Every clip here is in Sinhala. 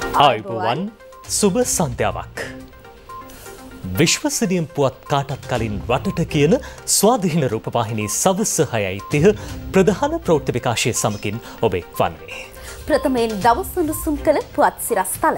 ආයුබෝවන් සුබ සන්ධ්‍යාවක්. විශ්වසනීය පුවත් කාටත් කලින් රටට කියන ස්වාධීන රූපවාහිනී සවස් 6:30 ප්‍රධාන ප්‍රවෘත්ති විකාශය සමගින් ඔබ එක්වන්නේ. ප්‍රථමයෙන් දවස් උණුසුම් කළ පුවත් සිරස්තල.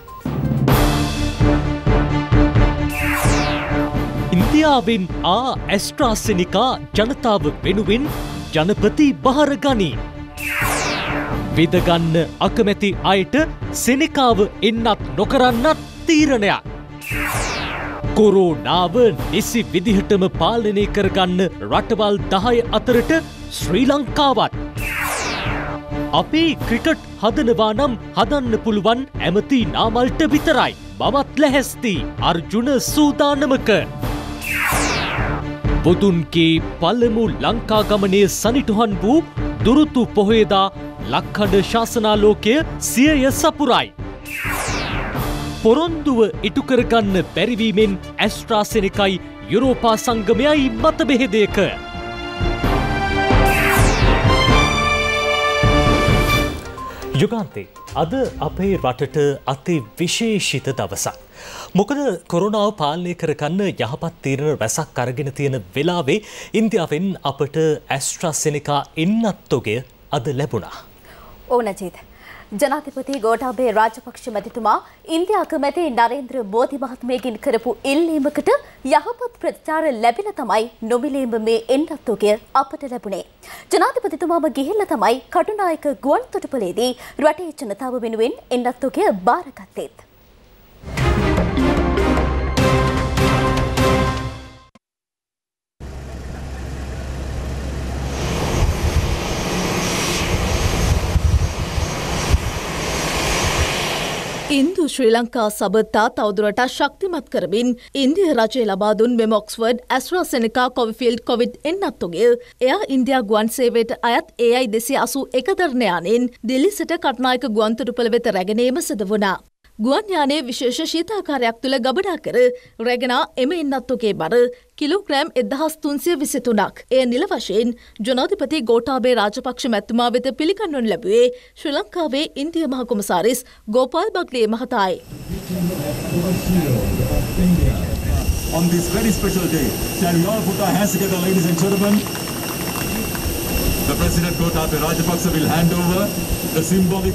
ඉන්දියාවෙන් ඇස්ට්‍රාසෙනිකා ජනතාව වෙනුවෙන් ජනපති බහර ගනී. විදගන්න අකමැති අයට සෙනිකාව එන්නත් නොකරන්නත් තීරණයක්. කොරෝනාව නිසි විදිහටම පාලනය කරගන්න රටවල් 10 අතරට ශ්‍රී ලංකාවත්. අපේ ක්‍රිකට් හදනවා නම් හදන්න පුළුවන් ඇමති නාමල්ට විතරයි. මමත් ලැහැස්ති අර්ජුන සූදානමක. බුදුන්ගේ පළමු ලංකා ගමනේ සනිටුහන් වූ දුරුතු පොහේදා ලක්හඬ ශාසනාලෝකය සියය සපුරයි. පොරොන්දුව ඉටු කරගන්න බැරිවීමෙන් ඇස්ට්‍රාසෙනිකයි යුරෝපා සංගමයයි මතබෙහෙදයක. යුගාන්තේ අද අපේ රටට අති විශේෂිත දවසක්. මොකද කොරෝනාව පාලනය කරගන්න යහපත් තීරණ රැසක් අරගෙන තියෙන වෙලාවේ ඉන්දියාවෙන් අපට ඇස්ට්‍රාසෙනිකා එන්නත්තොගය අද ලැබුණා. ඕනජීත. ජනාධිපති ගෝඨාභය රාජපක්ෂ මැතිතුමා ඉන්දියා අගමැති නරේන්ද්‍ර මෝදි මහත්මයාගෙන් කරපු ඉල්ලීමකට යහපත් ප්‍රතිචාර ලැබිලා තමයි නොමිලේම මේ එන්නත්තොගය අපට ලැබුණේ. ජනාධිපතිතුමාම ගිහිල්ලා තමයි කටුනායක ගුවන් තොටුපළේදී රටේ ජනතාව වෙනුවෙන් එන්නත්තොගය බාරගත්තේත්. ඉන්දු ශ්‍රී ලංකා සබත්තා තවදුරටත් ශක්තිමත් කරමින් ඉන්දිය රජය ලබා දුන් මෙම ඔක්ස්ෆර්ඩ් ඇස්ට්‍රාසෙනිකා කොවිෆීල්ඩ් කොවිඩ් එන්නත්තොගය එයා ඉන්දියා ගුවන් සේවයට අයත් AI 281 තරණයානෙන් දිල්ලි සිට කටුනායක ගුවන් තොටුපළ වෙත රැගෙන ඒම සිදු වුණා. ගුවන් යානයේ විශේෂ ශීතාකාරයක් තුළ ගබඩා කර රැගෙන එම එන්නත්තොගේ බර කිලෝග්‍රෑම් 1323ක්. එය නිල වශයෙන් ජනාධිපති ගෝඨාභය රාජපක්ෂ මැතිතුමා වෙත පිළිගන්වනු ලැබුවේ ශ්‍රී ලංකාවේ ඉන්දිය මහ කොමසාරිස් Gopal බග්ලේ මහතායි. On this very special day, shall we all put our hands together, ladies and gentlemen? The President Gotabaya Rajapaksa will hand over the symbolic.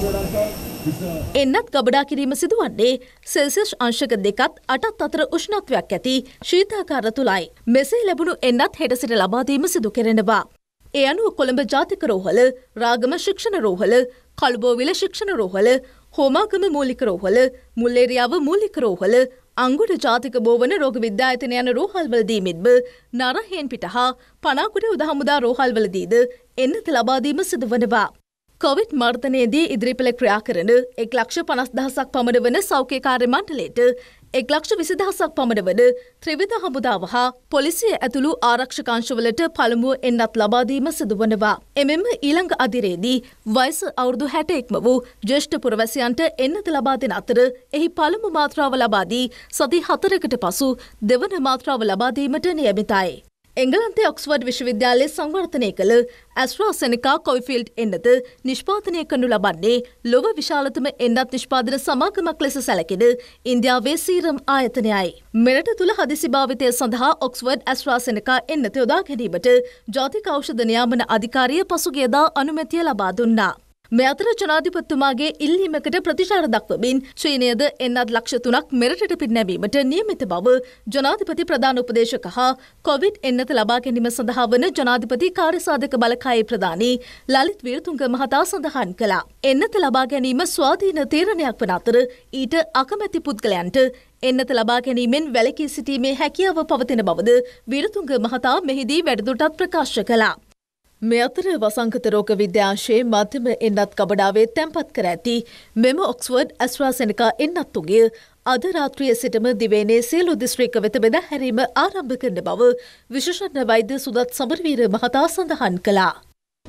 එන්නත් ගබඩා කිරීම සිදුවන්නේ සෙල්සියස් අංශක 2ත් 8ත් අතර උෂ්ණත්වයක් ඇති ශීතාකාර තුලයි. මෙසේ ලැබුණු එන්නත් හෙට සිට ලබා දීම සිදු කෙරෙනවා. ඒ අනුව කොළඹ ජාතික රෝහල, රාගම ශික්ෂණ රෝහල, කළුබෝවිල ශික්ෂණ රෝහල, හෝමාගම මූලික රෝහල, මුල්ලේරියාව මූලික රෝහල, අංගුඩ ජාතික බෝවන රෝග විද්‍යායතන යන රෝහල්වලදී මෙන්ම නරහේන් පිට හා පනාකුඩ උදහමුදා රෝහල්වලදීද එන්නත ලබා දීම සිදුවනවා. කොවිඩ් මර්ධනයේදී ඉදිරිපෙළ ක්‍රියා කරන 1,50,000ක් පමණ වන සෞඛ්‍ය කාර්ය මණ්ඩලයට 1,20,000ක් පමණ වන ත්‍රිවිධ හමුදාව හා පොලිසිය ඇතුළු ආරක්ෂක අංශවලට පළමුව එන්නත් ලබා දීම සිදුවනවා. එමෙන්ම ඊළඟ අදිරේදී වයස අවුරුදු 61ම වූ ජ්‍යෙෂ්ඨ පුරවැසියන්ට එන්නත ලබා දෙන අතර එහි පළමු මාත්‍රාව ලබා දී සති 4කට පසු දෙවන මාත්‍රාව ලබා දීමට නියමිතයි. එංගලන්තයේ ඔක්ස්ෆර්ඩ් විශ්වවිද්‍යාලයේ සංවර්ධනය කළ ඇස්ට්‍රාසෙනිකා කොවිෆීල්ඩ් එන්නත නිෂ්පාදනය කරනු ලබන්නේ ලොව විශාලතම එන්නත් නිෂ්පාදන සමාගමක් ලෙස සැලකෙන ඉන්දියාවේ සීරම් ආයතනයයි. මෙරට තුළ හදිසි භාවිතය සඳහා ඔක්ස්ෆර්ඩ් ඇස්ට්‍රාසෙනිකා එන්නත යොදා ගැනීමට ජාතික ඖෂධ නියාමන අධිකාරිය පසුගියදා අනුමැතිය ලබා දුන්නා. මේ අතර ජනාධිපතිතුමාගේ ඉල්ලීමකට ප්‍රතිචාර දක්වමින් චීනයද එන්නත් ලක්ෂ 3ක් මෙරටට පිරිනැමීමට නියමිත බව ජනාධිපති ප්‍රධාන උපදේශක හා කොවිඩ් එන්නත ලබා ගැනීම සඳහා වන ජනාධිපති කාර්යසාධක බලකායේ ප්‍රධානී ලලිත් වීරතුංග මහතා සඳහන් කළා. එන්නත ලබා ගැනීම ස්වාධීන තීරණයක් වන අතර ඊට අකමැති පුද්ගලයන්ට එන්නත ලබා ගැනීමෙන් වැළකී සිටීමේ හැකියාව පවතින බවද වීරතුංග මහතා මෙහිදී වැඩිදුරටත් ප්‍රකාශ කළා. මේ අතර වසංගත රෝග විද්‍යාංශයේ මධ්‍යම එන්නත් ගබඩාවේ තැන්පත් කර ඇති මෙම ඔක්ස්ෆර්ඩ් ඇස්ට්‍රාසෙනිකා එන්නත්තුගේ අද රාත්‍රියේ සිටම දිවයිනේ සියලු දිස්ත්‍රික්ක වෙත බෙදා හැරීම ආරම්භ කරන බව විශේෂඥ වෛද්‍ය සුදත් සමරවීර මහතා සඳහන් කළා.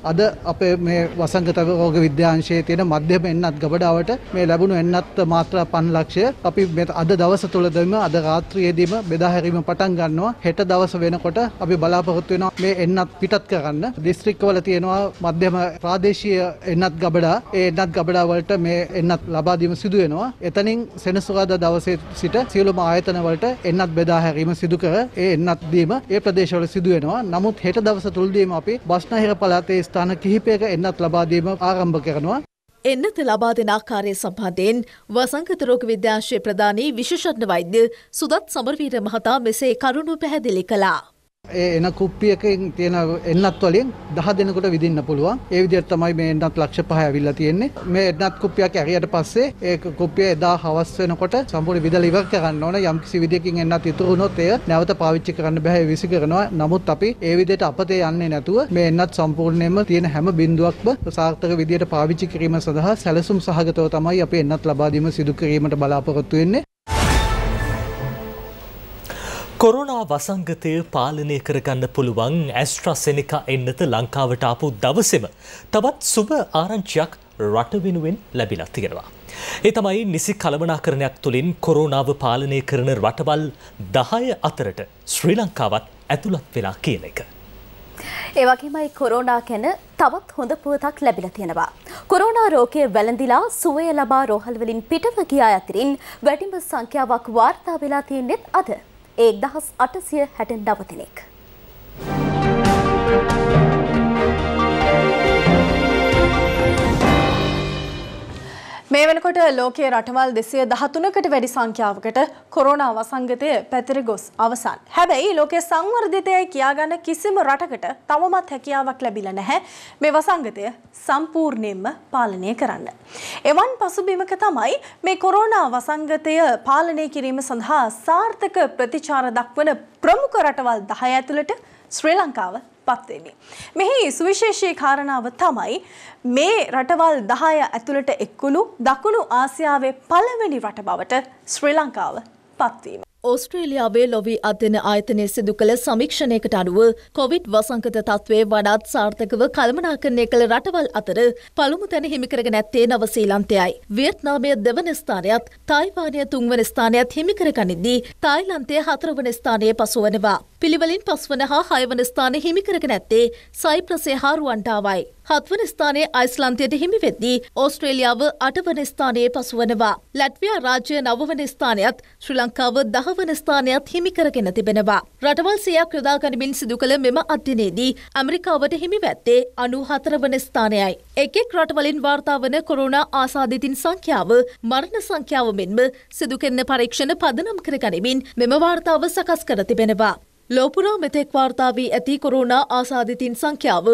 අද අපේ මේ වසංගත රෝග විද්‍යාංශයේ තියෙන මධ්‍යම එන්නත් ගබඩාවට මේ ලැබුණු එන්නත් මාත්‍රා 5 ලක්ෂය අපි අද දවස තුලදීම අද රාත්‍රියේදීම බෙදා හැරීම පටන් ගන්නවා. හෙට දවස වෙනකොට අපි බලාපොරොත්තු වෙනවා මේ එන්නත් පිටත් කරන්න. දිස්ත්‍රික්කවල තියෙනවා මධ්‍යම ප්‍රාදේශීය එන්නත් ගබඩා. ඒ එන්නත් ගබඩා වලට මේ එන්නත් ලබා දීම සිදු වෙනවා. එතනින් සෙනසුරාදා දවසේ සිට සියලුම ආයතන වලට එන්නත් බෙදා හැරීම සිදු කර ඒ එන්නත් දීම ඒ ප්‍රදේශවල සිදු වෙනවා. නමුත් හෙට දවස තුලදීම අපි බස්නාහිර පළාතේ ස්ථාන කිහිපයක එන්නත් ලබා දීම ආරම්භ කරනවා. එන්නත ලබා දෙන ආකාරය සම්බන්ධයෙන් වසංගත රෝග විද්‍යාංශයේ ප්‍රධානී විශේෂඥ වෛද්‍ය සුදත් සමරවීර මහතා මෙසේ කරුණු පැහැදිලි කළා. ඒ එන කුප්පියකින් තියෙන එන්නත් වලින් 10 දෙනෙකුට විදින්න පුළුවන්. ඒ විදිහට තමයි මේ එන්නත් ලක්ෂ 5 ඇවිල්ලා තියෙන්නේ. මේ එන්නත් කුප්පියක් ඇරියට පස්සේ ඒ කුප්පිය එදා හවස් වෙනකොට සම්පූර්ණ විදලා ඉවර කරන්න ඕන. යම් කිසි විදියකින් එන්නත් ඉතුරු වුණොත් එය නැවත පාවිච්චි කරන්න බෑ විසි කරනවා. නමුත් අපි ඒ විදිහට අපතේ යන්නේ නැතුව මේ එන්නත් සම්පූර්ණයෙන්ම තියෙන හැම බිඳුවක්ම සාර්ථක විදියට පාවිච්චි කිරීම සඳහා සැලසුම් සහගතව තමයි අපි එන්නත් ලබා දීම සිදු කිරීමට බලාපොරොත්තු වෙන්නේ. කොරෝනා වසංගතය පාලනය කරගන්න පුළුවන් ඇස්ට්‍රාසෙනිකා එන්නත ලංකාවට ආපු දවසේම තවත් සුබ ආරංචියක් රට වෙනුවෙන් ලැබිලා තියෙනවා. ඒ තමයි නිසි කළමනාකරණයක් තුළින් කොරෝනාව පාලනය කරන රටවල් 10 අතරට ශ්‍රී ලංකාවත් ඇතුළත් වෙලා කියන එක. ඒ වගේමයි කොරෝනා ගැන තවත් හොඳ පුවතක් ලැබිලා තියෙනවා. කොරෝනා රෝගය වැළඳිලා සුවය ලබා රෝහල් වලින් පිටව ගිය අතරින් වැඩිම සංඛ්‍යාවක් වාර්තා වෙලා තියෙන්නේ අද 1869 දෙනෙක්. මේ වෙනකොට ලෝකයේ රටවල් 213කට වැඩි සංඛ්‍යාවකට කොරෝනා වසංගතය පැතිර ගොස් අවසන්. හැබැයි ලෝකයේ සංවර්ධිතයයි කියාගන්න කිසිම රටකට තවමත් හැකියාවක් ලැබිලා නැහැ මේ වසංගතය සම්පූර්ණයෙන්ම පාලනය කරන්න. එවන් පසුබිමක තමයි මේ කොරෝනා වසංගතය පාලනය කිරීම සඳහා සාර්ථක ප්‍රතිචාර දක්වන ප්‍රමුඛ රටවල් 10 ඇතුළට ශ්‍රී ලංකාව පත් වෙන්නේ. මෙහි සුවිශේෂී කාරණාව තමයි මේ රටවල් 10 ඇතුළට එක්වුණු දකුණු ආසියාවේ පළවෙනි රට බවට ශ්‍රී ලංකාව පත්වීම. ඕස්ට්‍රේලියාවේ ලොවි අධ්‍යයන ආයතනය සිදු කළ සමීක්ෂණයකට අනුව කොවිඩ් වසංගත තත්ත්වයේ වඩාත් සාර්ථකව කළමනාකරණය කළ රටවල් අතර පළමු තැන හිමිකරගෙන ඇත්තේ නව ශ්‍රීලන්තයයි. වියට්නාමය දෙවන ස්ථානයත් තායිවානය තුන්වන ස්ථානයත් හිමිකරගනිද්දී තායිලන්තය හතරවන ස්ථානයේ පසුවනවා. පිළිවෙලින් පස්වන හා හයවන ස්ථානය හිමිකරගෙන ඇත්තේ සයිප්‍රසය හා රුවන්ඩාවයි. හත්වන ස්ථානයේ අයිස්ලන්තයට හිමි වෙද්දී ඕස්ට්‍රේලියාව 8වන ස්ථානයේ පසුවනවා. ලැට්වියා රාජ්‍ය 9වන ස්ථානයත් ශ්‍රී ලංකාව 10වන ස්ථානයත් හිමි කරගෙන තිබෙනවා. රටවල් 100ක් යොදා ගනිමින් සිදු කළ මෙම අධ්‍යයනයේදී ඇමරිකාවට හිමි වැත්තේ 94වන ස්ථානයයි. එක් රටවලින් වාර්තා වන කොරෝනා ආසාදිතින් සංඛ්‍යාව මරණ සංඛ්‍යාව මෙන්ම සිදු කරන පරීක්ෂණ පදනම් කර ගනිමින් මෙම වාර්තාව සකස් කර තිබෙනවා. ලෝපුරා මෙතෙක් වාර්තා වී ඇති කොරෝනා ආසාදිතින් සංඛ්‍යාව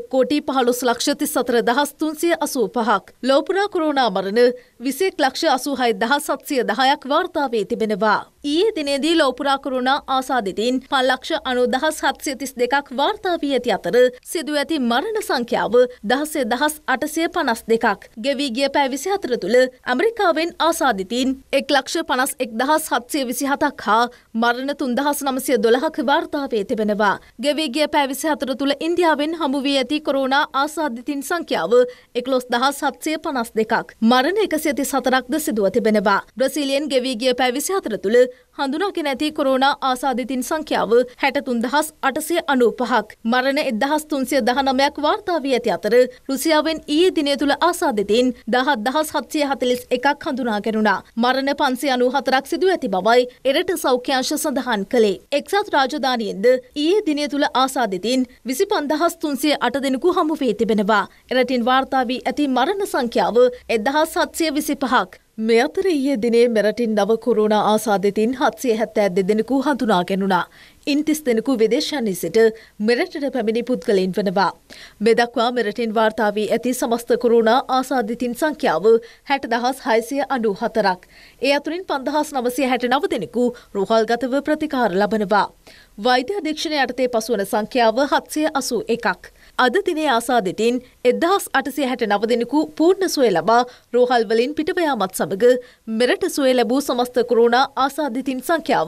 1,15,34,385ක්. ලෝපුරා කොරෝනා මරණ 21,86,710ක් වාර්තා වී තිබෙනවා. ඊයේ දිනේදී ලෝපුරා කොරෝනා ආසාදිතින් 5,90,732ක් වාර්තා වී ඇති අතර සිදු ඇති මරණ සංඛ්‍යාව 16,852ක්. ගෙවී ගිය පැය 24 තුළ ඇමරිකාවෙන් ආසාදිතින් 1,51,727ක් හා මරණ 3,912ක වාර්තා වී තිබෙනවා. ගෙවී ගිය පැය 24 තුළ ඉන්දියාවෙන් හමු වී ඇති කොරෝනා ආසාදිතින් සංඛ්‍යාව 11,752ක්. මරණ 134ක්ද සිදුව තිබෙනවා. බ්‍රසීලියෙන් ගෙවී ගිය පැය 24 තුළ හඳුනාගෙන ඇති කොරෝනා ආසාදිතින් සංඛ්‍යාව 63,895ක්. මරණ 1,319ක් වාර්තා වී ඇති අතර රුසියාවෙන් ඊයේ දිනය තුළ ආසාදිතින් 17,741ක් හඳුනාගෙනුණා. මරණ 594ක් සිදු ඇති බවයි එරට සෞඛ්‍යාංශ සඳහන් කළේ. එක්සත් රාජධානියෙන්ද ඊයේ දිනය තුළ ආසාදිතින් 25,308 දෙනෙකු හමු වී තිබෙනවා. එරටින් වාර්තා වී ඇති මරණ සංඛ්‍යාව 1,725ක්. මේ අතර ඊයේ දිනේ මෙරටින් නව කොරෝනා ආසාදිතින් 772 දෙනෙකු හඳුනාගෙනුණා. ඉන් 30 දෙනෙකු විදේශයන්හි සිට මෙරටට පැමිණි පුද්ගලයන් වනවා. මේ දක්වා මෙරටින් වාර්තා වී ඇති සමස්ත කොරෝනා ආසාදිතින් සංඛ්‍යාව 60,694ක්. ඒ අතුරින් 5,969 දෙනෙකු රෝහල්ගතව ප්‍රතිකාර ලබනවා. වෛද්‍ය අධීක්ෂණය යටතේ පසුවන සංඛ්‍යාව 781ක්. අද දිනේ ආසාදිතින් 1869 දෙනෙකු පූර්ණ සුවය ලබා රෝහල් වලින් පිටව යාමත් සමග මෙරට සුවය ලැබූ සමස්ත කොරෝනා ආසාදිතින් සංඛ්‍යාව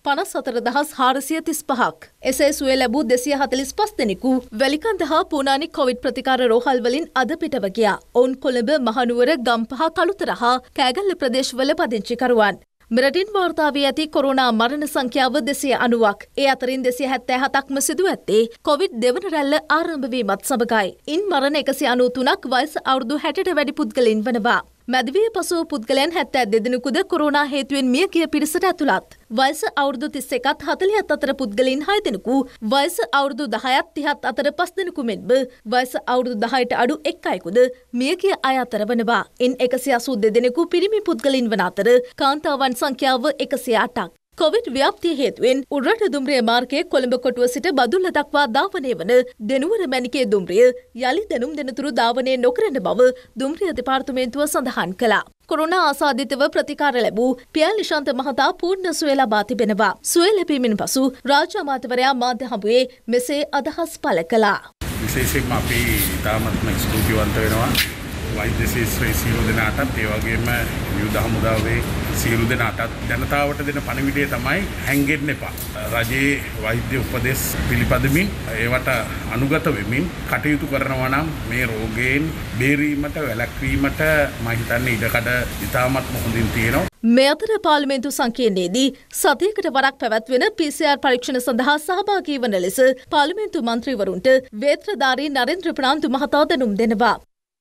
54435ක්. එසේ සුවය ලැබූ 245 දෙනෙකු වැලිකන්ද හා පූනානි කොවිඩ් ප්‍රතිකාර රෝහල් වලින් අද පිටව ගියා. ඔවුන් කොළඹ මහනුවර ගම්පහ කළුතර හා කෑගල්ල ප්‍රදේශවල පදිංචිකරුවන්. මෙරටින් වාර්තා වී ඇති කොරෝනා මරණ සංඛ්‍යාව 290ක්. ඒ අතරින් 277ක්ම සිදු ඇත්තේ කොවිඩ් දෙවන රැල්ල ආරම්භ වීමත් සමගයි. ඉන් මරණ 193ක් වයස අවුරුදු 60ට වැඩි පුද්ගලයන් වනවා. මැදිවිය පසු පුද්ගලයන් 72 දෙනෙකුද කොරෝනා හේතුවෙන් මිය ගිය පිරිසට ඇතුළත්. වයස අවුරුදු 31ත් 40ත් අතර පුද්ගලයන් 6 දෙනෙකු, වයස අවුරුදු 10ත් 30ත් අතර 5 දෙනෙකු මෙන්ම වයස අවුරුදු 10ට අඩු එක් අයෙකුද මිය ගිය අය අතර වනවා. ඉන් 182 දෙනෙකු පිරිමි පුද්ගලයන් වන අතර කාන්තාවන් සංඛ්‍යාව 108ක්. කොවිඩ් ව්‍යාප්තිය හේතුවෙන් උඩරට දුම්රිය මාර්ගයේ කොළඹ කොටුව සිට බදුල්ල දක්වා ධාවනය වන දෙනුවර මැණිකේ දුම්රිය යලි දැනුම් දෙනතුරු ධාවනය නොකරන බව දුම්රිය දෙපාර්තමේන්තුව සඳහන් කළා. කොරෝනා ආසාදිතව ප්‍රතිකාර ලැබූ පියල් නිශාන්ත මහතා පූර්ණ සුවය ලබා තිබෙනවා. සුවය ලැබීමෙන් පසු රාජ්‍ය අමාත්‍යවරයා මාධ්‍ය හමුවේ මෙසේ අදහස් පළ කළා. විශේෂයෙන්ම අපි ඉතාමත්ම ස්තුතිවන්ත වෙනවා වෛද්‍ය ශාස්ත්‍රයේ සියලු දෙනාටත් ඒ වගේම යුද හමුදාවේ සියලු දෙනාටත් ජනතාවට දෙන පණිවිඩය තමයි හැංගෙන්න එපා. රජයේ වෛද්‍ය උපදෙස් පිළිපදමින් ඒවට අනුගත වෙමින් කටයුතු කරනවා නම් මේ රෝගයෙන් බේරීමට වැළැක්වීමට මම හිතන්නේ ඉඩකඩ ඉතාමත්ම හොඳින් තියෙනවා. මේ අතර පාර්ලිමේන්තු සංකීර්ණයේදී සතියකට වරක් පැවැත්වෙන PCR පරීක්ෂණ සඳහා සහභාගී වන ලෙස පාර්ලිමේන්තු මන්ත්‍රීවරුන්ට වේත්‍රධාරී නරේන්ද්‍ර ප්‍රනාන්දු මහතා දැනුම් දෙනවා.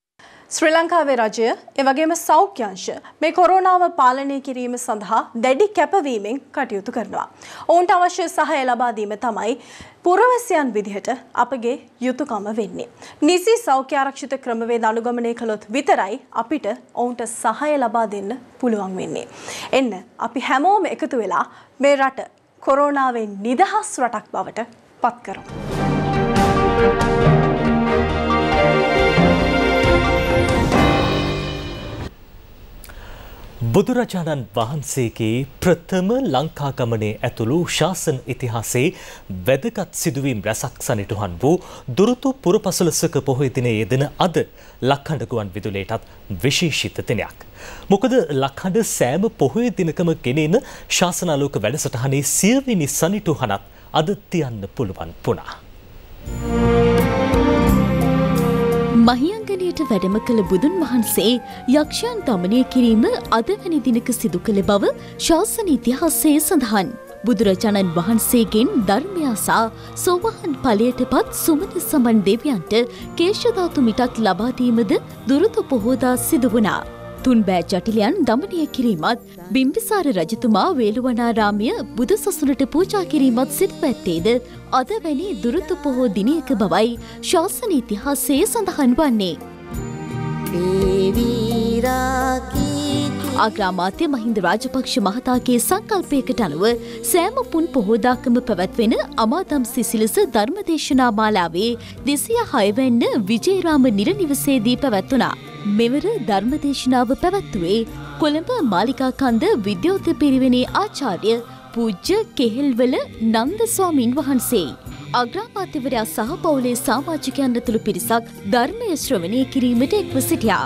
ශ්‍රී ලංකාවේ රජය එවැගේම සෞඛ්‍ය අංශ මේ කොරෝනාව පාලනය කිරීම සඳහා දැඩි කැපවීමෙන් කටයුතු කරනවා. ඔවුන්ට අවශ්‍ය සහාය ලබා දීම තමයි පුරවැසියන් විදිහට අපගේ යුතුයකම වෙන්නේ. නිසි සෞඛ්‍ය ආරක්ෂිත ක්‍රමවේද අනුගමනය කළොත් විතරයි අපිට ඔවුන්ට සහාය ලබා දෙන්න පුළුවන් වෙන්නේ. එන්න අපි හැමෝම එකතු වෙලා මේ රට කොරෝනාවෙන් නිදහස් රටක් බවට පත් කරමු. බුදුරජාණන් වහන්සේගේ ප්‍රථම ලංකා ගමනේ ඇතුළු ශාසන ඉතිහාසයේ වැදගත් සිදුවීම් රැසක් සනිටුහන් වූ දුරුතු පුරපසළොස්වක පොහොය දිනයේ යෙදෙන අද ලක්හඬ ගුවන් විදුලියටත් විශේෂිත දිනයක්. මොකද ලක්හඬ සෑම පොහොය දිනකම ගෙනෙන ශාසනාලෝක වැඩසටහනේ 100 වෙනි සනිටුහනත් අද තියන්න පුළුවන් වුණා. මහියංගනයට වැඩම කළ බුදුන් වහන්සේ යක්ෂයන් දමනය කිරීම අද වැනි දිනක සිදු කළ බව ශාසන ඉතිහාසයේ සඳහන්. බුදුරජාණන් වහන්සේගෙන් ධර්මය අසා සෝවාන් ඵලයට පත් සුමන සමන් දෙවියන්ට කේශධාතු මිටක් ලබා දීමද දුරුතු පොහෝදා සිදු වුණා. තුන්බෑ ජටිලයන් දමනය කිරීමත් බිම්බිසාර රජතුමා වේළුවනාරාමය බුදු සසුනට පූජා කිරීමත් සිදු ඇත්තේද අද වැනි දුරුතු පොහෝ දිනයක බවයි ශාසන ඉතිහාසයේ සඳහන් වන්නේ. අග්‍රාමාත්‍ය මහින්ද රාජපක්ෂ මහතාගේ සංකල්පයකට අනුව සෑම පුන් පොහෝදාකම පැවැත්වෙන අමාදම් සිසිලස ධර්මදේශනා මාලාවේ 206 වැන්න විජේරාම නිරනිවසේදී පැවැත්වුණා. මෙවර ධර්මදේශනාව පැවැත්වුවේ කොළඹ මාලිකා කන්ද විද්‍යෝත පිරිවෙනේ ආචාර්ය පූජ්‍ය කෙහෙල්වල නන්ද ස්වාමින් වහන්සේ. අග්‍රාමාත්‍යවරයා සහ පවුලේ සමාජිකයන් ඇතුළු පිරිසක් ධර්මය ශ්‍රවණය කිරීමට එක්ව සිටියා.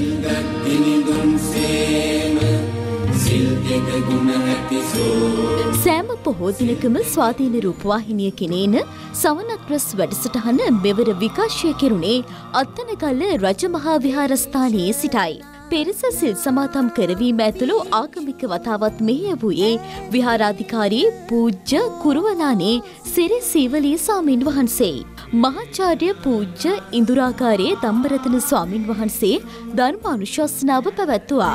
සෑම පොහෝ දිනකම ස්වාධීන රූපවාහිනිය කෙනේන සවනක් රැස් වැඩසටහන මෙවර විකාශය කෙරුණේ අත්තනගල්ල රජමහා විහාරස්ථානයේ සිටයි. පෙරස සිල් සමාතම් කරවීම ඇතුළු ආගමික වතාවත් මෙහෙය වූයේ විහාරාධිකාරී පූජ්‍ය කුරුවලානේ සිරි සීවලී ස්වාමින් වහන්සේ. මහාචාර්ය පූජ්‍ය ඉන්දුරාකාරයේ ධම්මරතන ස්වාමින් වහන්සේ ධර්මානුශාසනාව පැවැත්වුවා.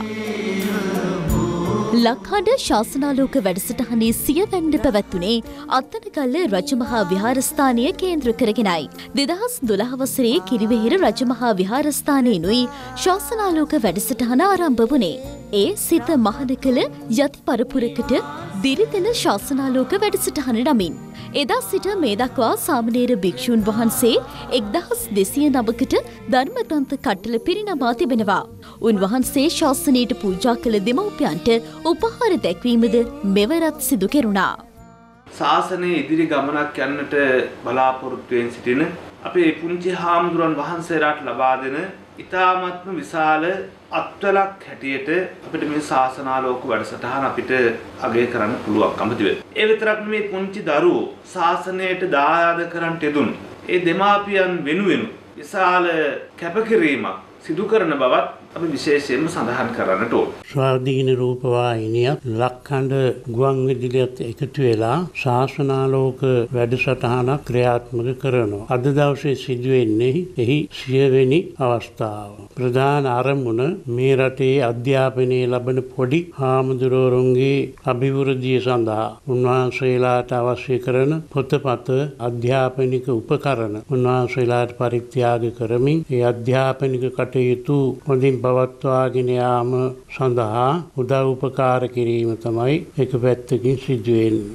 ලක්හඬ ශාසනාලෝක වැඩසටහනේ 100 වැන්න පැවැත්වුණේ අත්තනගල්ල රජමහා විහාරස්ථානය කේන්ද්‍ර කරගෙනයි. 2012 වසරේ කිරිවෙහෙර රජමහා විහාරස්ථානයෙනුයි ශාසනාලෝක වැඩසටහන ආරම්භ වුණේ. ඒ සිත මහන කළ යති පරපුරකට දිරිදෙන ශාසනාලෝක වැඩසටහන නමින්. එදා සිට මේ දක්වා සාමණේර භික්ෂූන් වහන්සේ 1209කට ධර්මග්‍රන්ථ කට්ටල පිරිනමා තිබෙනවා. උන්වහන්සේ ශාසනයට පූජා කළ දෙමව්පියන්ට උපහාර දැක්වීමද මෙවරත් සිදු කෙරුණා. ශාසනයේ ඉදිරි ගමනක් යන්නට බලාපොරොත්තු වෙන සිටින අපේ පුංචි හාමුදුරන් වහන්සේලාට ලබා දෙන ඊ타ත්ම විශාල අත්වලක් හැටියට අපිට මේ ශාසනාලෝක වැඩසටහන අපිට අගය කරන්න පුළුවන්කම තිබෙනවා. ඒ විතරක් නෙමේ පුංචි දරුවෝ ශාසනයට දායාද කරන්නට යෙදුණු ඒ දෙමාපියන් වෙනුවෙන් විශාල කැපකිරීමක් සිදු කරන බවත් අපි විශේෂයෙන්ම සඳහන් කරන්නට ඕන. ස්වාධීන රූපවාහිනියත් ලක්ඛණ්ඩ ගුවන් විදුලියත් එකතු වෙලා ශාසනාලෝක වැඩසටහනක් ක්‍රියාත්මක කරනවා. අද දවසේ සිදුවෙන්නේ එහි 100 වෙනි අවස්ථාව. ප්‍රධාන අරමුණ මේ රටේ අධ්‍යාපනයේ ලබන පොඩි හාමුදුරුවරුන්ගේ අභිවෘද්ධිය සඳහා උන්වහන්සේලාට අවශ්‍ය කරන පොතපත අධ්‍යාපනික උපකරණ උන්වහන්සේලාට පරිත්‍යාග කරමින් ඒ අධ්‍යාපනික කටයුතු හොඳින් පවත්වාගෙන යාම සඳහා උදව් උපකාර කිරීම තමයි එක පැත්තකින් සිදු වෙන්නේ.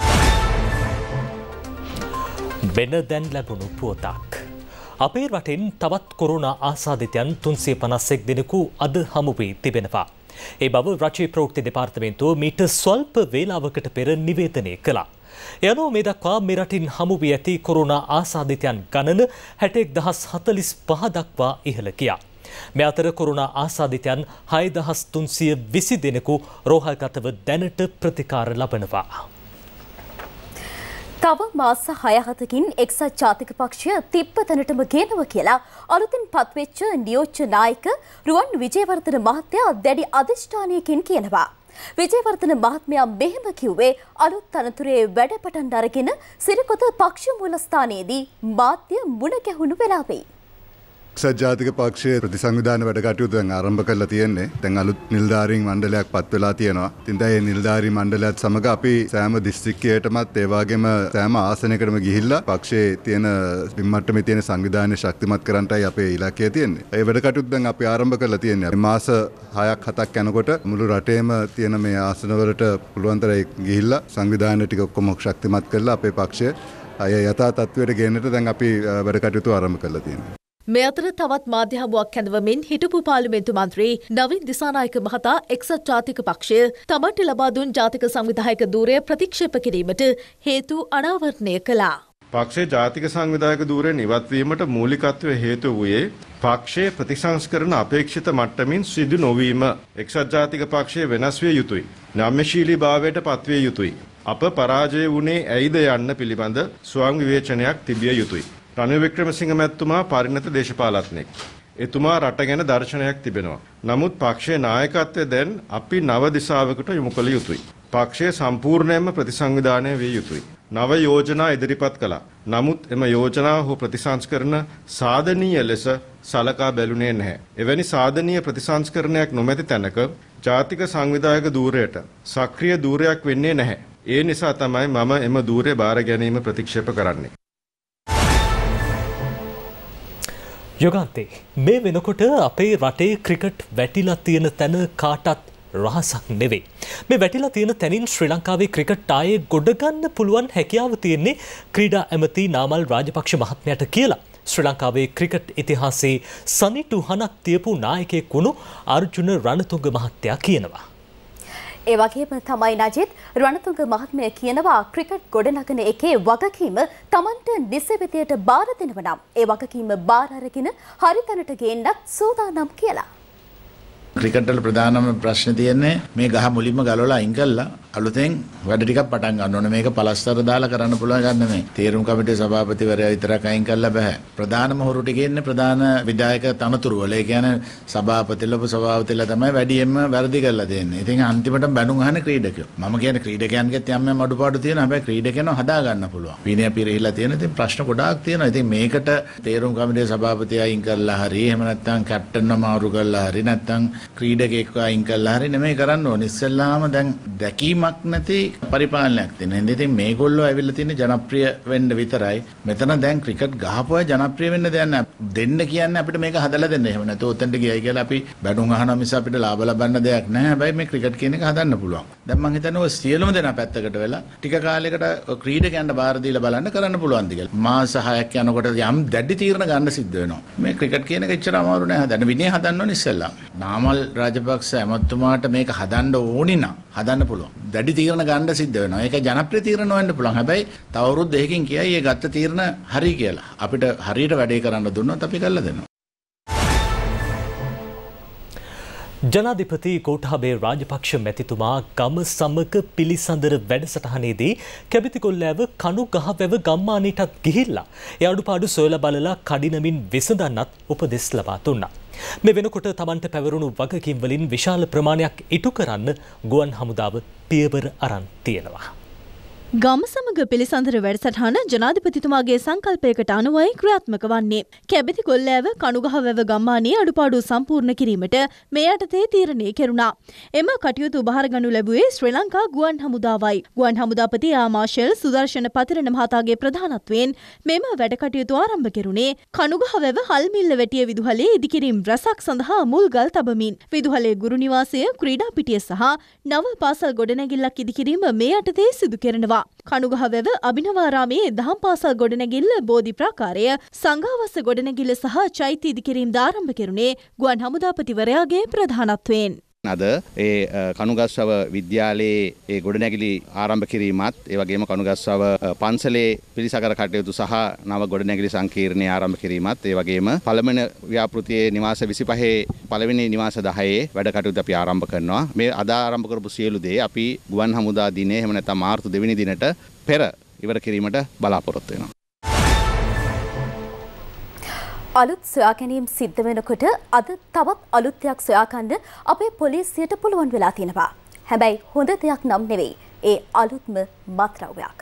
වෙන දැන් ලැබුණු පුවතක්. අපේ රටෙන් තවත් කොරෝනා ආසාදිතයන් 351 දෙනෙකු අද හමු වී තිබෙනවා. ඒ බව රජයේ ප්‍රවෘත්ති දෙපාර්තමේන්තුව මීට ස්වල්ප වේලාවකට පෙර නිවේදනය කළා. යනෝ මේ දක්වා මේ රටින් හමු වී ඇති කොරෝනා ආසාදිතයන් ගණන 61045 දක්වා ඉහළ ගියා. මේ අතර කොරෝනා ආසාදිතයන් 6320 දෙනෙකු රෝහල්ගතව දැනට ප්‍රතිකාර ලබනවා. තව මාස 6-7කින් එක්සත් ජාතික පක්ෂය තිබ්බතනටම ගේනවා කියලා අලුතින් පත්වෙච්ච නියෝජ්‍ය නායක රුවන් විජේවර්ධන මහත්තයා දැඩි අධිෂ්ඨානයකින් කියනවා. විජේවර්ධන මහත්මයා මෙහෙම කිව්වේ අලුත් තනතුරේ වැඩ පටන් අරගෙන සිරිකොත පක්ෂ මූලස්ථානයේදී මාධ්‍ය මුණ ගැහුණු වෙලාවේ. සජාතික පක්ෂයේ ප්‍රතිසංවිධාන වැඩ කටයුතු දැන් ආරම්භ කරලා තියෙන්නේ. දැන් අලුත් නිලධාරීන් මණ්ඩලයක් පත් වෙලා තියෙනවා. ඉතින් දැන් මේ නිලධාරී මණ්ඩලයත් සමග අපි සෑම දිස්ත්‍රික්කයකටමත් ඒ වගේම සෑම ආසනයකටම ගිහිල්ලා පක්ෂයේ තියෙන පින්මට්ටමේ තියෙන සංවිධානය ශක්තිමත් කරන්නටයි අපේ ඉලක්කය තියෙන්නේ. ඒ වැඩ කටයුතු දැන් අපි ආරම්භ කරලා තියෙන්නේ. මාස 6ක් 7ක් යනකොට මුළු රටේම තියෙන මේ ආසනවලට පුළුවන් තරම් ගිහිල්ලා සංවිධානය ටික ඔක්කොම ශක්තිමත් කරලා අපේ පක්ෂය අය යථා තත්ත්වයට ගෙන්නට දැන් අපි වැඩ කටයුතු ආරම්භ කරලා තියෙනවා. මේ අතර තවත් මාධ්‍ය හමුවක් හැඳවමින් හිටපු පාර්ලිමේන්තු මන්ත්‍රී නවීන් දිසානායක මහතා එක්සත් ජාතික පක්ෂය තමන්ට ලබා දුන් ජාතික සංවිධායක ධූරය ප්‍රතික්ෂේප කිරීමට හේතු අනාවරණය කළා. පක්ෂයේ ජාතික සංවිධායක ධූරය නිවත්වීමට මූලිකත්වය හේතු වූයේ පක්ෂයේ ප්‍රතිසංස්කරණ අපේක්ෂිත මට්ටමින් සිදු නොවීම. එක්සත් ජාතික පක්ෂය වෙනස් විය යුතුයි. නම්‍යශීලීභාවයට පත්විය යුතුයි. අප පරාජය වුණේ ඇයිද යන්න පිළිබඳ ස්වයං විවේචනයක් තිබිය යුතුයි. රනිල් වික්‍රමසිංහ මැතිතුමා පරිණත දේශපාලඥයෙක්. එතුමා රට ගැන දර්ශනයක් තිබෙනවා. නමුත් පක්ෂයේ නායකත්වය දැන් අපි නව දිශාවකට යොමු කළ යුතුයි. පක්ෂය සම්පූර්ණයෙන්ම ප්‍රතිසංවිධානය විය යුතුයි. නව යෝජනා ඉදිරිපත් කළා. නමුත් එම යෝජනා හෝ ප්‍රතිසංස්කරණ සාධනීය ලෙස සලකා බැලුනේ නැහැ. එවැනි සාධනීය ප්‍රතිසංස්කරණයක් නොමැති තැනක ජාතික සංවිධායක ධූරයට සක්‍රීය ධූරයක් වෙන්නේ නැහැ. ඒ නිසා තමයි මම එම ධූරය බාර ගැනීම ප්‍රතික්ෂේප කරන්නේ. යොගන්තේ මේ වෙනකොට අපේ රටේ ක්‍රිකට් වැටිලා තියෙන තැන කාටත් රහසක් නෙවෙයි. මේ වැටිලා තියෙන තැනින් ශ්‍රී ලංකාවේ ක්‍රිකට් ආයේ ගොඩ ගන්න පුළුවන් හැකියාව තියෙන්නේ ක්‍රීඩා ඇමති නාමල් රාජපක්ෂ මහත්මයාට කියලා. ශ්‍රී ලංකාවේ ක්‍රිකට් ඉතිහාසයේ සනිටුහනක් තියපු නායකයෙක් වුණු අර්ජුන රණතුංග මහත්තයා කියනවා. ඒ වගේම තමයි නජිත් රණතුංග මහත්මයා කියනවා ක්‍රිකට් ගොඩනගන එකේ වගකීම Tamanට නිසෙවිතියට බාර දෙනව නම් ඒ වගකීම බාර අරගෙන හරි තැනට ගේන්නත් සූදානම් කියලා. ක්‍රිකට් වල ප්‍රධානම ප්‍රශ්නේ තියෙන්නේ මේ ගහ මුලින්ම ගලවලා අයින් කළා අලුතෙන් වැඩ ටිකක් පටන් ගන්න ඕනේ. මේක පලස්තර දාලා කරන්න පුළුවන් ගන්න නෙමෙයි. තීරුම් කමිටුවේ සභාපතිවරයා විතරක් අයින් කළා බෑ. ප්‍රධානම හොරු ටික ඉන්නේ ප්‍රධාන විධායක තනතුරු වල. ඒ කියන්නේ සභාපතිලා තමයි වැඩියෙන්ම වැරදි කරලා තියෙන්නේ. ඉතින් අන්තිමට බැනුම් අහන ක්‍රීඩකයෝ. මම කියන්නේ ක්‍රීඩකයන්ගෙත් යම් අඩුපාඩු තියෙනවා. හැබැයි ක්‍රීඩකයන්ව හදා ගන්න පුළුවන්. විනය පිරිහිලා තියෙන ඉතින් ප්‍රශ්න ගොඩාක් තියෙනවා. ඉතින් මේකට තීරුම් කමිටුවේ සභාපතියා අයින් කළා හරි එහෙම නැත්නම් කැප්ටන්ව මාරු කළා හරි නැත්නම් ක්‍රීඩකෙක් අයින් කළා හරි නෙමෙයි කරන්න ඕනේ. ඉස්සෙල්ලාම දැන් දැකීමක් නැති පරිපාලනයක් තියෙනවා. ඉතින් මේගොල්ලෝ ඇවිල්ලා තියෙන්නේ ජනප්‍රිය වෙන්න විතරයි. මෙතන දැන් ක්‍රිකට් ගහපුවා ජනප්‍රිය වෙන්න දෙයක් නැහැ. දෙන්න කියන්නේ අපිට මේක හදලා දෙන්න. එහෙම නැත්නම් උතෙන්ට ගියයි කියලා අපි බැනුම් අහනවා මිස අපිට ලාභ ලබන්න දෙයක් නැහැ. හැබැයි මේ ක්‍රිකට් කියන එක හදන්න පුළුවන්. දැන් මම හිතන්නේ ඔය සියලුම දෙනා පැත්තකට වෙලා ටික කාලයකට ක්‍රීඩකයන්ට බාර දීලා බලන්න කරන්න පුළුවන් ද කියලා. මාස 6ක් යනකොට යම් දැඩි තීරණ ගන්න සිද්ධ වෙනවා. මේ ක්‍රිකට් කියන එක එච්චර අමාරු නෑ. හදන්න විනය හදන්න ඕනේ ඉස්සෙල්ලා. නාමල් රාජපක්ෂ ඇමතුමාට මේක හදන්න ඕනි නම් හදන්න පුළුවන්. දැඩි තීරණ ගන්න සිද්ධ වෙනවා. ඒක ජනප්‍රිය තීරණ වෙන්න පුළුවන්. හැබැයි තව අවුරුදු දෙකකින් කියයි මේ ගත්ත තීරණ හරි කියලා. අපිට හරියට වැඩේ කරන්න දුන්නොත් අපි කරලා දෙනවා. ජනාධිපති ගෝඨාභය රාජපක්ෂ මැතිතුමා ගම සමග පිළිසඳර වැඩසටහනේදී කැබිතිකොල්ලෑව කණුගහවැව ගම්මානයටත් ගිහිල්ලා ඒ අඩුපාඩු සොයලා බලලා කඩිනමින් විසඳන්නත් උපදෙස් ලබා දුන්නා. මේ වෙනකොට Tamanට පැවරුණු වගකීම් වලින් විශාල ප්‍රමාණයක් ඉටු කරන්න ගුවන් හමුදාව පියවර අරන් තියෙනවා. ගම සමග පිළිසඳර වැඩසටහන ජනාධිපතිතුමාගේ සංකල්පයකට අනුවයි ක්‍රියාත්මක වන්නේ. කැබිති කොල්ලෑව කණුගහවැව ගම්මානයේ අඩුපාඩු සම්පූර්ණ කිරීමට මේ යටතේ තීරණය කෙරුණා. එම කටයුතු බහරගනු ලැබුවේ ශ්‍රී ලංකා ගුවන් හමුදාවයි. ගුවන් හමුදාපති ආමාශල් සුදර්ශන පතිරණ මහතාගේ ප්‍රධානත්වයෙන් මෙම වැඩ කටයුතු ආරම්භ කෙරුණේ කණුගහවැව හල්මිල්ල වැටිය විදුහලේ ඉදිකිරීම් රැසක් සඳහා මුල්ගල් තබමින්. විදුහලේ ගුරු නිවාසය, ක්‍රීඩා පිටිය සහ නව පාසල් ගොඩනැගිල්ලක් ඉදිකිරීම මේ යටතේ සිදු කෙරෙනවා. කණුගහවැව අභිනවාරාමේ දහම් පාසල් ගොඩනැගිල්ල බෝධි ප්‍රාකාරය සංඝාවාස ගොඩනැගිල්ල සහ චෛත්‍ය ඉදිකිරීම් ආරම්භ කෙරුණේ ගුවන් හමුදාපතිවරයාගේ ප්‍රධානත්වයෙන්. අද ඒ කණුගස්සව විද්‍යාලයේ ඒ ගොඩනැගිලි ආරම්භ කිරීමත් ඒ වගේම කණුගස්සව පන්සලේ පිළිසකර කටයුතු සහ නව ගොඩනැගිලි සංකීර්ණය ආරම්භ කිරීමත් ඒ වගේම පළවෙනි ව්‍යාපෘතියේ නිවාස 25 පළවෙනි නිවාස 10 වැඩ කටයුතු අපි ආරම්භ කරනවා. මේ අද ආරම්භ කරපු සියලු දේ අපි ගුවන් හමුදා දිනේ එහෙම නැත්නම් මාර්තු 2 වෙනි දිනට පෙර ඉවර කිරීමට බලාපොරොත්තු වෙනවා. අලුත් සොයා ගැනීම් සිද්ධ වෙනකොට අද තවත් අලුත් දෙයක් සොයා ගන්න අපේ පොලිසියට පුළුවන් වෙලා තියෙනවා. හැබැයි හොඳ දෙයක් නම් නෙවෙයි. ඒ අලුත්ම මත්ද්‍රව්‍යයක්.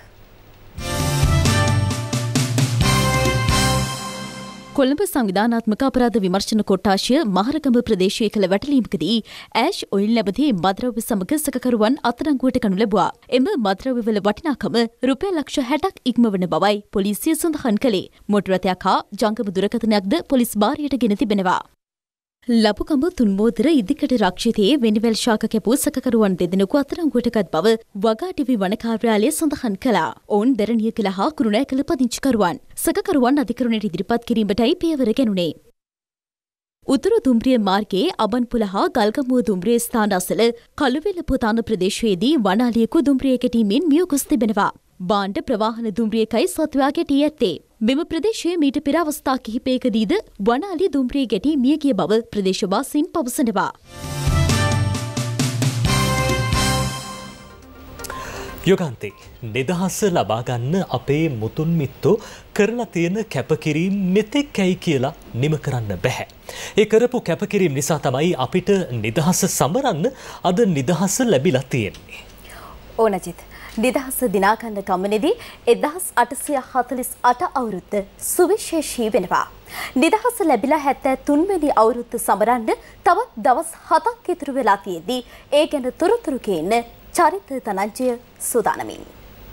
කොළඹ සංවිධානාත්මක අපරාධ විමර්ශන කොට්ටාශය මහරගම ප්‍රදේශයේ කළ වැටලීමකදී ඇෂ් ඔයිල් නැමැති මත්ද්‍රව්‍ය සමග සැකකරුවන් අත්අඩංගුවට ගනු ලැබුවා. එම මත්ද්‍රව්‍යවල වටිනාකම රුපියල් ලක්ෂ 60ක් ඉක්මවන බවයි පොලිසිය සඳහන් කළේ. මොටර රථයක් හා ජංගම දුරකථනයක්ද පොලිස් භාරයට ගෙන තිබෙනවා. ලපුකඹ තුන්මෝදර ඉදිකට රක්ෂිතයේ වෙනිවැල් ශාක කැපූ සැකකරුවන් දෙදෙනෙකු අත්අඩංගුවටගත් බව වගාටිවි වන කාර්යාලය සඳහන් කළා. ඔවුන් දැරණියකල හා කුරුණෑකල පදිංචිකරුවන්. සැකකරුවන් අධිකරණයට ඉදිරිපත් කිරීමටයි පියවර ගැනුණේ. උතුරු දුම්රිය මාර්ගයේ අබන්පුල හා ගල්ගමුව දුම්රිය ස්ථාන අසල කළුවෙල පොතාන ප්‍රදේශයේදී වනාලියෙකු දුම්රිය ගැටීමෙන් මිය ගොස් තිබෙනවා. බාණ්ඩ ප්‍රවාහන දුම්රියකයි සත්වයා ගැටී ඇත්තේ. මෙම ප්‍රදේශයේ මීට පෙර අවස්ථා කිහිපයකදීද වනාලි දුම්රිය ගැටී මිය ගිය බව ප්‍රදේශවාසීන් පවසනවා. යොගන්තේ නිදහස ලබා ගන්න අපේ මුතුන් මිත්තෝ කරලා තියෙන කැපකිරීම මෙතෙක් ඇයි කියලා නිම කරන්න බෑ. ඒ කරපු කැපකිරීම නිසා තමයි අපිට නිදහස සමරන්න අද නිදහස ලැබිලා තියෙන්නේ. ඕනජිත් නිදහස දිනාගන්න ගමනේදී 1848 අවුරුද්ද සුවිශේෂී වෙනවා. නිදහස ලැබිලා 73 වෙනි අවුරුද්ද සමරන්න තවත් දවස් 7ක් ඉතුරු වෙලා තියෙද්දී ඒ ගැන තොරතුරු කියන්න චරිත ධනංජය සූදානමින්.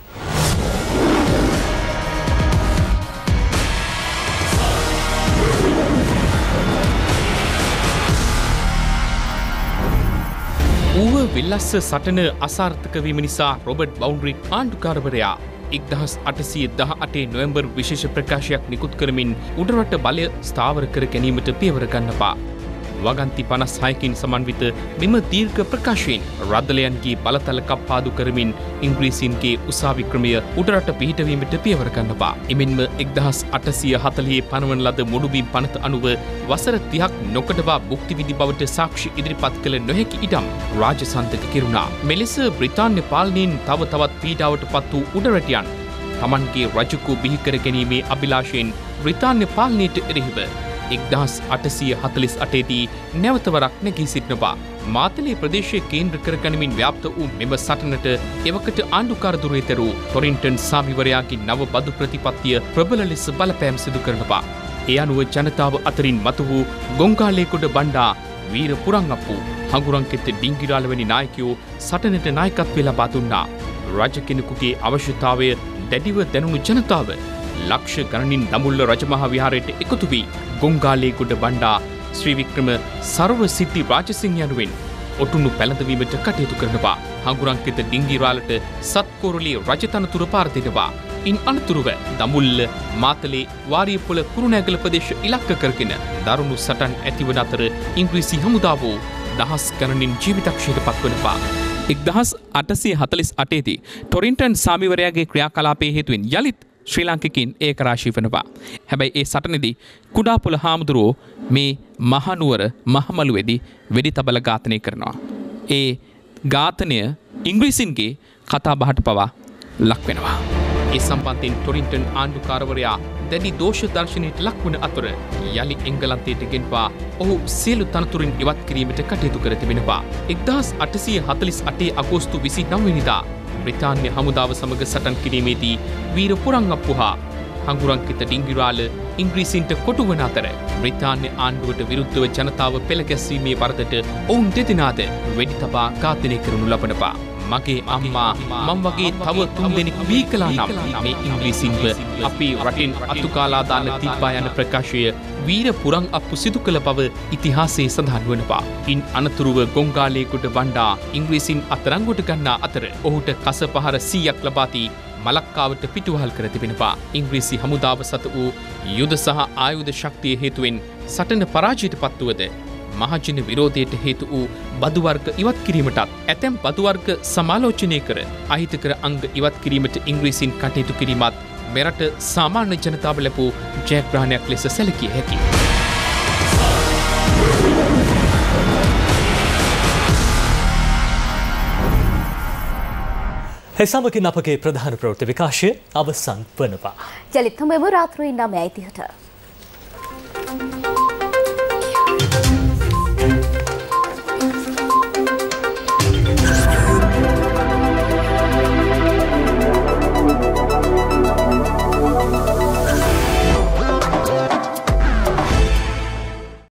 ඌව විල්ලස්ස සටන අසාර්ථක වීම නිසා රොබර්ට් බවුන්ඩ්‍රික් ආණ්ඩුකාරවරයා 1818 නොවැම්බර් විශේෂ ප්‍රකාශයක් නිකුත් කරමින් උඩරට බලය ස්ථාවර කර ගැනීමට පියවර ගන්නවා. වගන්ති 56කින් සමන්විත මෙම දීර්ඝ ප්‍රකාශයෙන් රදලයන්ගේ බලතල කප්පාදු කරමින් ඉංග්‍රීසීන්ගේ උසාවි ක්‍රමය උඩරට පිහිටවීමට පියවර ගන්නවා. එමෙන්ම 1840 පනවන ලද මුඩුබිම් පනත අනුව වසර 30ක් නොකඩවා භුක්ති විඳි බවට සාක්ෂි ඉදිරිපත් කළ නොහැකි ඉඩම් රාජසන්තක කෙරුණා. මෙලෙස බ්‍රිතාන්‍ය පාලනයෙන් තව තවත් පීඩාවට පත් වූ උඩරටියන් තමන්ගේ රජකු බිහි කර ගැනීමේ අභිලාෂයෙන් බ්‍රිතාන්‍ය පාලනයට එරෙහිව 1848 දී නැවතවරක් නැගී සිටිනවා. මාතලේ ප්‍රදේශයේ කේන්ද්‍ර කරගනිමින් ව්‍යාප්ත වූ මෙම සටනට එවකට ආණ්ඩුකාර දුරේතරු ටොරින්ටන් සාමිවරයාගේ නව බදු ප්‍රතිපත්තිය ප්‍රබල ලෙස බලපෑම් සිදු කරනවා. ඒ අනුව ජනතාව අතරින් මතු වූ ගොංගාලේකොඩ බණ්ඩා, වීර පුරංගප්පු, හඟුරන්කෙත් ඩිංගිරාල වැනි නායකයෝ සටනට නායකත්වය ලබා දුන්නා. රජ කෙනෙකුගේ අවශ්‍යතාවය දැඩිව දැනුණු ජනතාව ලක්ෂ ගණනින් දඹුල්ල රජමහා විහාරයට එකතු වී ගොංගාලේගොඩ බණ්ඩා ශ්‍රී වික්‍රම සර්ව සිද්ධි රාජසිංහ යනුවෙන් ඔටුනු පැළඳවීමට කටයුතු කරනවා. හඟුරන්කෙත ඩිංගිරාලට සත්කෝරළේ රජතනතුර පාර දෙනවා. ඉන් අනතුරුව දඹුල්ල, මාතලේ, වාරියපොළ, කුරුණෑගල ප්‍රදේශ ඉලක්ක කරගෙන දරුණු සටන් ඇතිවන අතර ඉංග්‍රීසි හමුදාව දහස් ගණනින් ජීවිතක්ෂයට පත්වනවා. 1848 දී ටොරින්ටන් සාමිවරයාගේ ක්‍රියාකලාපයේ හේතුවෙන් යලිත් ශ්‍රී ලාංකිකයින් ඒකරාශී වෙනවා. හැබැයි ඒ සටනේදී කුඩාපොළ හාමුදුරුවෝ මේ මහනුවර මහමළුවේදී වෙඩි තබල ඝාතනය කරනවා. ඒ ඝාතනය ඉංග්‍රීසින්ගේ කතාබහට පවා ලක් වෙනවා. ඒ සම්බන්ධයෙන් ටොරින්ටන් ආණ්ඩුකාරවරයා දැඩි දෝෂ දර්ශනයට ලක්වන අතර යලි එංගලන්තයට ගෙන්වා ඔහු සියලු තනතුරින් ඉවත් කිරීමට කටයුතු කර තිබෙනවා. 1848 අගෝස්තු 29 වෙනිදා බ්‍රිතාන්‍ය හමුදාව සමග සටන් කිරීමේදී වීර පුරංගප්පු හා හංගුරංකිත ඩිංගිරාල ඉංග්‍රීසින්ට කොටු වන අතර බ්‍රිතාන්‍ය ආණ්ඩුවට විරුද්ධව ජනතාව පෙළගැස්වීමේ වරදට ඔවුන් දෙදෙනාද වෙඩි තබා ඝාතනය කරනු ලබනවා. මගේ අම්මා මම වගේ තව 3 දෙනෙක් බිහි කළා නම් මේ ඉංග්‍රීසින්ව අපේ රටින් අතුකාලා දාන්න තිබ්බා යන ප්‍රකාශය වීර පුරං අප්පු සිදු කළ බව ඉතිහාසයේ සඳහන් වනවා. ඉන් අනතුරුව ගොංගාලේගොඩ වණ්ඩා ඉංග්‍රීසින් අත්අඩංගුවට ගන්නා අතර ඔහුට කස පහර 100ක් ලබා දී මලක්කාවට පිටුවහල් කර තිබෙනවා. ඉංග්‍රීසි හමුදාව සතු වූ යුද සහ ආයුධ ශක්තිය හේතුවෙන් සටන පරාජයට පත්වුවද මහජන විරෝධයට හේතු වූ බදු වර්ග ඉවත් කිරීමටත් ඇතැම් බදු වර්ග සමාලෝචනය කර අහිතකර අංග ඉවත් කිරීමට ඉංග්‍රීසින් කටයුතු කිරීමත් මෙරට සාමාන්‍ය ජනතාව ලැබූ ජයග්‍රහණයක් ලෙස සැලකිය හැකියි. එසමගින් අපගේ ප්‍රධාන ප්‍රවෘත්ති විකාශය අවසන් වනවා. ජලිත් මෙම රාත්‍රී 9:30ට